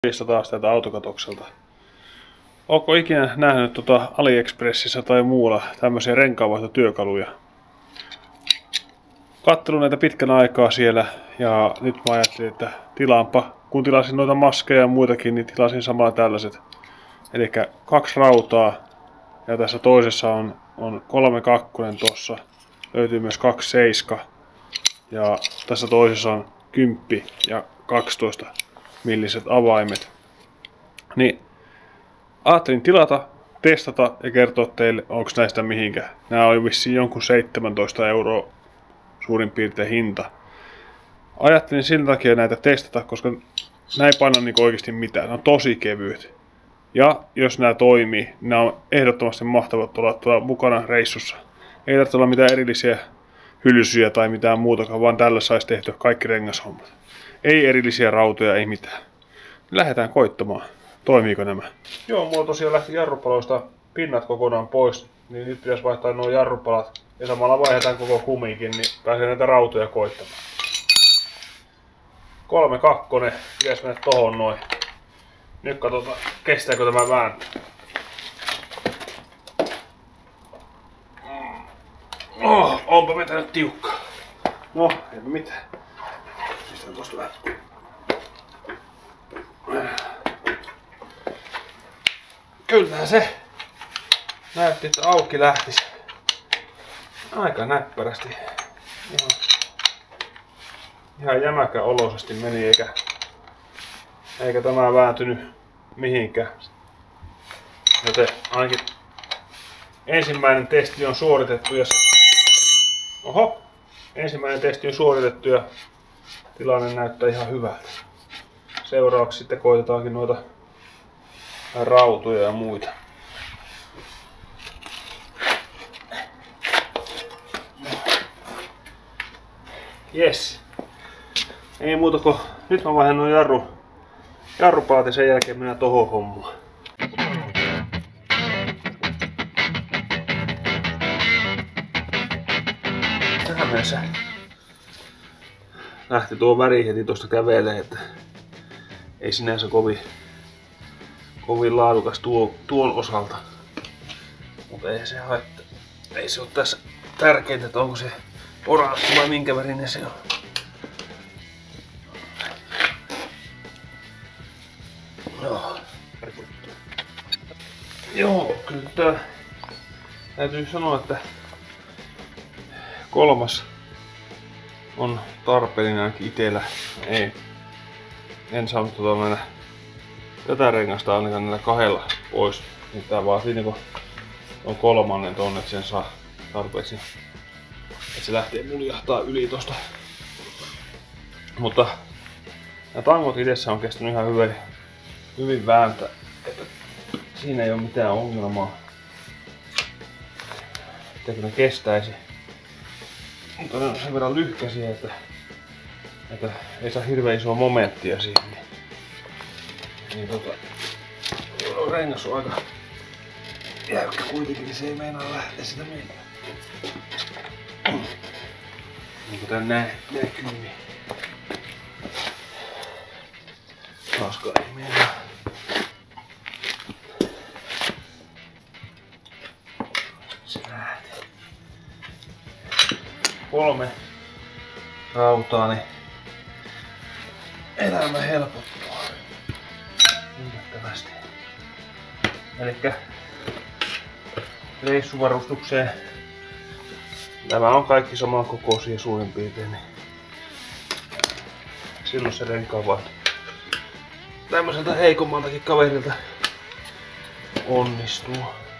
Taas täältä autokatokselta. Ootko ikinä nähnyt AliExpressissä tai muualla tämmöisiä renkaanvaihtotyökaluja? Kattelin näitä pitkän aikaa siellä ja nyt mä ajattelin, että tilaanpa. Kun tilasin noita maskeja ja muitakin, niin tilasin samalla tällaiset. Eli 2 rautaa ja tässä toisessa on 3.2 tossa. Löytyy myös 2.7 ja tässä toisessa on 10 ja 12 milliset avaimet. Niin ajattelin tilata, testata ja kertoa teille, onko näistä mihinkä. Nämä oli vissiin jonkun 17 € suurin piirtein hinta. Ajattelin sen takia näitä testata, koska nämä ei paina niinku oikeasti mitään. Ne on tosi kevyet. Ja jos nämä toimii, nämä on ehdottomasti mahtavat olla mukana reissussa. Ei tarvitse olla mitään erillisiä hylsyjä tai mitään muutakaan, vaan tällä saisi tehtyä kaikki rengashommat. Ei erillisiä rautoja, ei mitään. Lähdetään koittamaan. Toimiiko nämä? Joo, mulla tosiaan lähti jarrupaloista pinnat kokonaan pois, niin nyt pitäisi vaihtaa nuo jarrupalat ja samalla vaihdetaan koko kumikin, niin pääsee näitä rautoja koittamaan. 3.2 pitäisi mennä tohon noin. Nyt katsotaan, kestääkö tämä vääntö. Onpa vetänyt tiukkaa. No, eipä mitään. Pistän tosta vähän. Kyllähän se näytti, että auki lähtisi. Aika näppärästi. Ihan jämäkä oloisesti meni eikä tämä vääntynyt mihinkään. Joten ainakin ensimmäinen testi on suoritettu ja ensimmäinen testi on suoritettu ja tilanne näyttää ihan hyvältä. Seuraavaksi sitten koitetaankin noita rautoja ja muita. Jes. Ei muuta kuin nyt mä vaihdan nuo jarrupalat ja sen jälkeen mennään tohon hommaan. Tähän mennessä lähti tuo väri heti tosta kävelee, että ei sinänsä kovin laadukas tuon osalta. Mutta ei se haittaa. Ei se ole tässä tärkeintä, että onko se oranssi vai minkä värinen se on. Joo, kyllä tää täytyy sanoa, että 3. on tarpeellinen ainakin itellä. En saanut mennä tätä rengasta ainakaan näillä 2 pois. Niin tää vaatii niinku on 3. tonne, että sen saa tarpeeksi. Että se lähtee muljahtaa yli tosta. Mutta nämä tangot itessä on kestänyt ihan hyvin vääntää. Että siinä ei ole mitään ongelmaa. Että ne kestäisi. Mutta ne on sen verran lyhkäisiä, että ei saa hirveän isoa momenttia siihen. Niin rengas on aika jäykkä kuitenkin, niin se ei meinaa lähteä sitä mennä. Niin kuin tän näkyy, niin taaskaan ei meinaa. Se lähtee. 3 rautaa, niin elämä helpottuu yllättävästi. Elikkä reissuvarustukseen nämä on kaikki saman kokoisia suurin piirtein, niin silloin se renkaanvaihto tämmöiseltä heikommaltakin kaverilta onnistuu.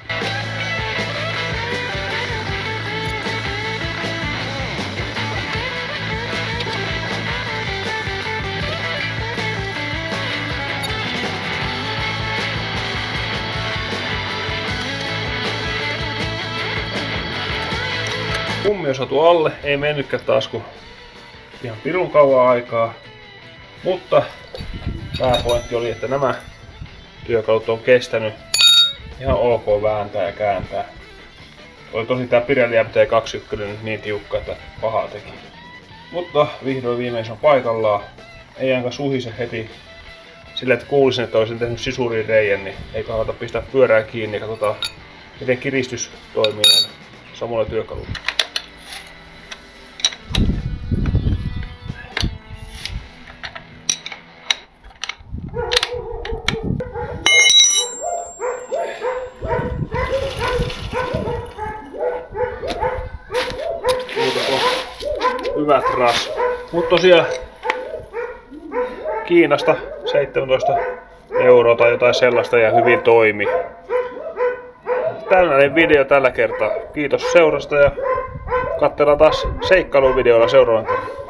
Kummi on saatu alle, ei mennytkään taas kun ihan pirun kauan aikaa. Mutta pääpointti oli, että nämä työkalut on kestänyt ihan ok vääntää ja kääntää. Oli tosi tää Pirelli MT21 nyt niin tiukka, että pahaa teki. Mutta vihdoin viimein se on paikallaan. Ei ainakaan suhise heti sillä, että kuulisin, että olisin tehnyt sisuriin reijän, niin ei kannata pistää pyörää kiinni ja katsotaan, miten kiristys toimii näillä samoilla työkaluilla. Hyvät ras. Mutta tosiaan Kiinasta 17 € tai jotain sellaista ja hyvin toimi. Tällainen video tällä kertaa. Kiitos seurasta ja katsellaan taas seikkailuvideolla seuraavan kerran.